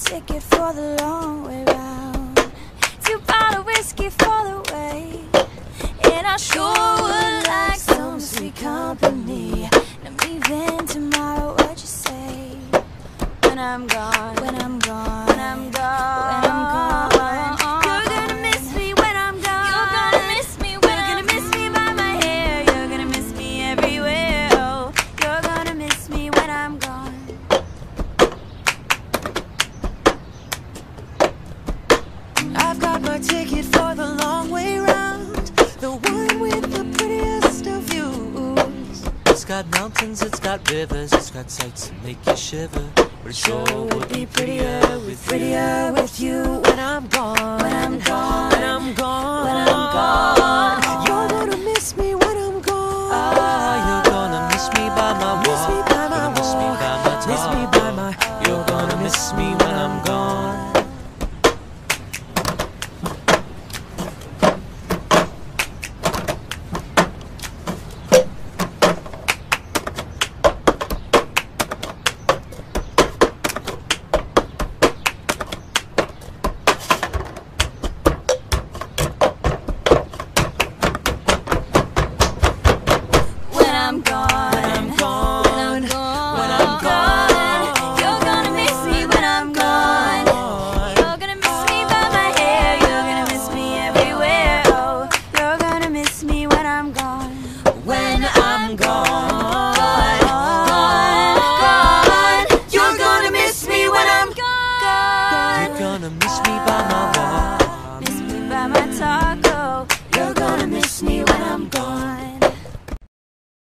ticket for the long way round. 2 bottle whiskey for the way. And I sure would like some sweet company. I'm leaving tomorrow, what you say? When I'm gone, when I'm gone, when I'm gone, when I'm gone. You're gonna miss me when I'm gone. You're gonna miss me when you're gonna miss me by my hair. You're gonna miss me everywhere. Oh, you're gonna miss me when I'm gone. I've got my ticket for the long way round, the one with the prettiest of views. It's got mountains, it's got rivers, it's got sights that make you shiver. But it sure would be prettier with you. Prettier with you when I'm gone, When I'm gone, when I'm gone, when I'm